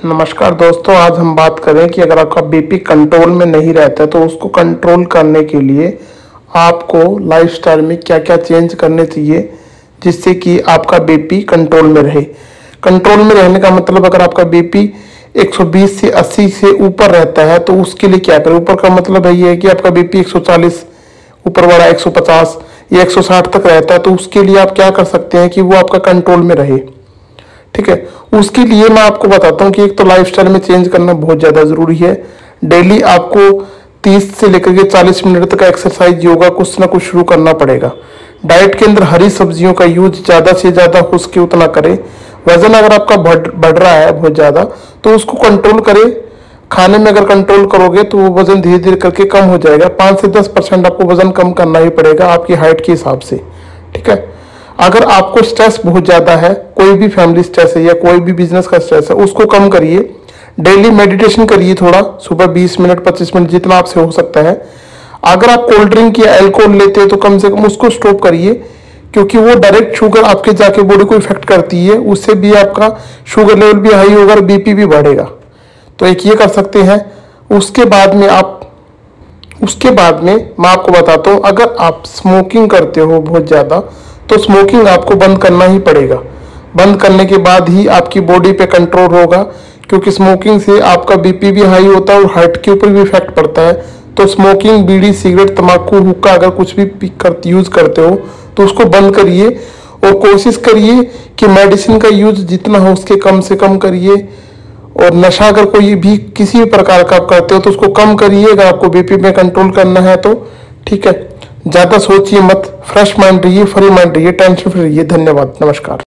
नमस्कार दोस्तों, आज हम बात करें कि अगर आपका बीपी कंट्रोल में नहीं रहता है तो उसको कंट्रोल करने के लिए आपको लाइफस्टाइल में क्या क्या चेंज करने चाहिए जिससे कि आपका बीपी कंट्रोल में रहे। कंट्रोल में रहने का मतलब अगर आपका बीपी 120 से 80 से ऊपर रहता है तो उसके लिए क्या करें। ऊपर का मतलब ये है कि आपका बीपी 140 ऊपर वाला 150 या 160 तक रहता है तो उसके लिए आप क्या कर सकते हैं कि वो आपका कंट्रोल में रहे। ठीक है, उसके लिए मैं आपको बताता हूँ कि एक तो लाइफस्टाइल में चेंज करना बहुत ज़्यादा ज़रूरी है। डेली आपको 30 से लेकर के 40 मिनट तक एक्सरसाइज, योगा कुछ ना कुछ शुरू करना पड़ेगा। डाइट के अंदर हरी सब्जियों का यूज ज़्यादा से ज़्यादा हो सके उतना करें। वजन अगर आपका बढ़ रहा है बहुत ज़्यादा तो उसको कंट्रोल करें। खाने में अगर कंट्रोल करोगे तो वो वजन धीरे धीरे करके कम हो जाएगा। 5 से 10% आपको वजन कम करना ही पड़ेगा आपकी हाइट के हिसाब से। ठीक है, अगर आपको स्ट्रेस बहुत ज़्यादा है, कोई भी फैमिली स्ट्रेस है या कोई भी बिजनेस का स्ट्रेस है, उसको कम करिए। डेली मेडिटेशन करिए थोड़ा, सुबह 20 मिनट 25 मिनट जितना आपसे हो सकता है। अगर आप कोल्ड ड्रिंक या अल्कोहल लेते हैं तो कम से कम उसको स्टॉप करिए, क्योंकि वो डायरेक्ट शुगर आपके जाके बॉडी को इफेक्ट करती है। उससे भी आपका शुगर लेवल भी हाई होगा और बीपी भी बढ़ेगा। तो एक ये कर सकते हैं। उसके बाद में मैं आपको बताता हूँ, अगर आप स्मोकिंग करते हो बहुत ज़्यादा तो स्मोकिंग आपको बंद करना ही पड़ेगा। बंद करने के बाद ही आपकी बॉडी पे कंट्रोल होगा, क्योंकि स्मोकिंग से आपका बीपी भी हाई होता है और हार्ट के ऊपर भी इफेक्ट पड़ता है। तो स्मोकिंग, बीड़ी, सिगरेट, तंबाकू, हुक्का अगर कुछ भी यूज करते हो तो उसको बंद करिए और कोशिश करिए कि मेडिसिन का यूज जितना हो उसके कम से कम करिए। और नशा अगर कोई भी किसी भी प्रकार का आप करते हो तो उसको कम करिए अगर आपको बीपी में कंट्रोल करना है तो। ठीक है, ज़्यादा सोचिए मत, फ्रेश माइंड रहिए, फ्री माइंड रहिए, टेंशन फ्री रहिए। धन्यवाद, नमस्कार।